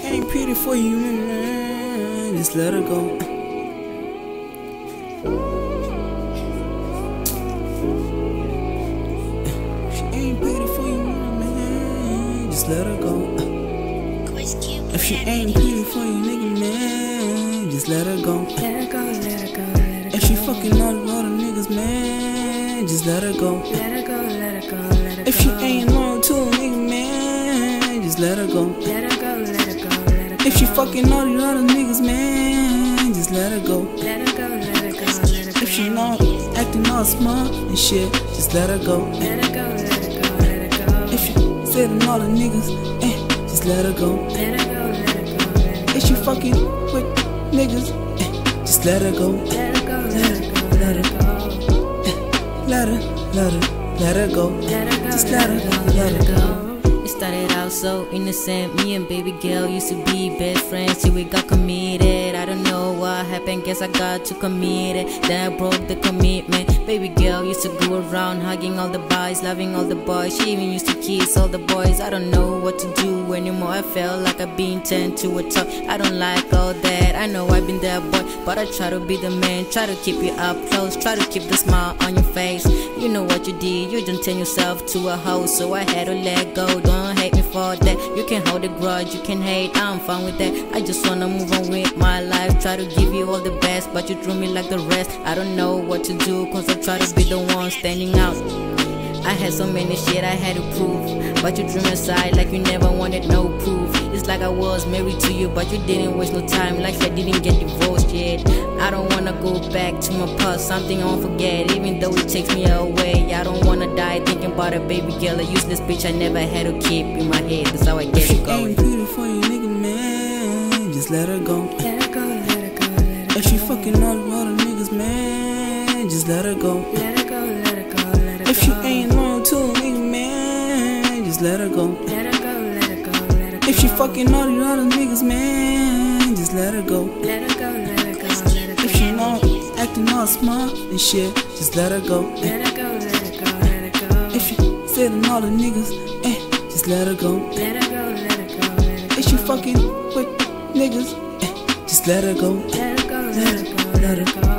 ain't pretty for you, man, just let her go. She ain't pretty for you, man, just let her go. If she ain't pretty for you, nigga, man, just let her go. Let her go, let her go, let her go. If she fucking all the other niggas, man, just let her go. Let her go, let her go, let her go. If she ain't loyal to a nigga, man, just let her go. Let her go, let her go, let her go. If she fucking all the other niggas, man, just let her go. Let her go, let her go, let her go. If she not acting all smart and shit, just let her go. Let her go, let her go, let her go. If she setting all the niggas, just let her go. Let her go, let her go, let her go. If she fucking with niggas, just let her go. Let her go, let her go, let her go. Let her go. Let her go, Just let her go, let her go. It started out so innocent. Me and baby girl used to be best friends till we got committed. I don't know what happened, guess I got too committed. Then I broke the commitment. Baby girl used to go around hugging all the boys, loving all the boys. She even used to kiss all the boys. I don't know what to do anymore. I felt like I've been turned to a top. I don't like all that. I know I've been there, boy, but I try to be the man. Try to keep you up close. Try to keep the smile on your face. You know what you did. You didn't turn yourself to a hoe, so I had to let go. Don't hate me for that. You can hold a grudge, you can hate, I'm fine with that. I just wanna move on with my life. Try to give you all the best, but you threw me like the rest. I don't know what to do, cause I try to be the one standing out. I had so many shit I had to prove, but you drew me aside like you never wanted no proof. It's like I was married to you, but you didn't waste no time, like I didn't get divorced yet. I don't wanna go back to my past, something I won't forget, even though it takes me away. I don't wanna die thinking about a baby girl, a useless bitch I never had to keep in my head. That's how I get it going. Ain't pretty for you, nigga, man, just let her go. Let her go, let her go, let her go. If she fucking all the other niggas, man, just let her go. Let her go, let her go, let her go. If she ain't loyal to a nigga, man, just let her go. Let her go, let her go, let her go. If she fucking all the other niggas, man, just let her go. Let her go, let her go, let her go. If she not acting all smart and shit, just let her go. Let her go, let her go, let her go. If she setting all the niggas, just let her go. Let her go, let her go, let her go. If she fucking with niggas, just let her go. Let her go, let her go, let her go.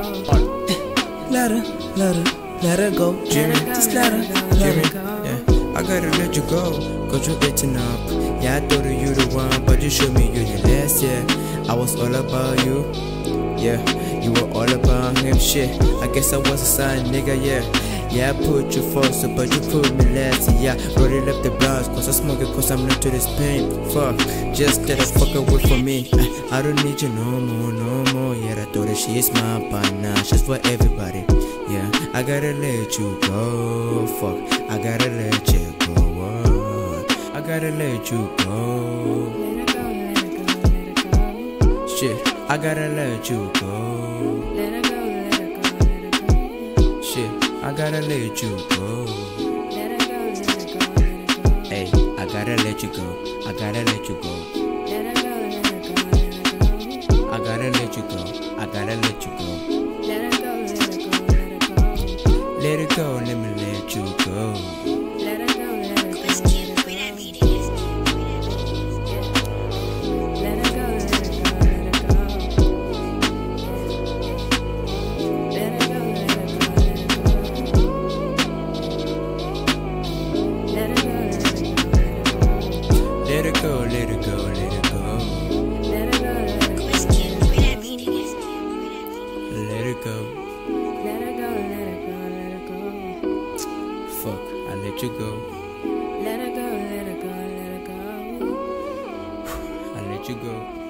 Let her go. Jimmy, Just let her Jimmy, go. yeah, I gotta let you go, cause you're eating up. Yeah, I thought that you the one, but you showed me you the last, yeah. I was all about you, yeah, you were all about him, shit. I guess I was a sign, nigga, yeah. Yeah, I put you first, but you put me last, yeah. Rolling up the blouse, cause I smoke it, cause I'm not to this pain. Fuck, just get the fuck away from me. I don't need you no more, no more. Yeah, I thought that she is mine, but now she's for everybody. Yeah, I gotta let you go. Fuck, I gotta let you go. I gotta let you go. Let her go, let her go, let her go. Shit, I gotta let you go. Let her go, let her go, let her go. Shit, I gotta let you go. Let her go, let her go, let her go. Hey, I gotta let you go. I gotta let you go. Let her go, let her go, let her go. I gotta let you go. I gotta let you go. Let her go, let her go, let her go. Let it go, let me let you go. Let her go, let her go, let her go. Let her go, let her go, let her go. Let her go, let her go, let her go. Let her go, let her go, let her go. Let it go, let it go, let it go. Let her go, let her go, let her go. Let it go. Let her go, let her go, let her go. Fuck, I let you go. Let her go, let her go, let her go. I let you go.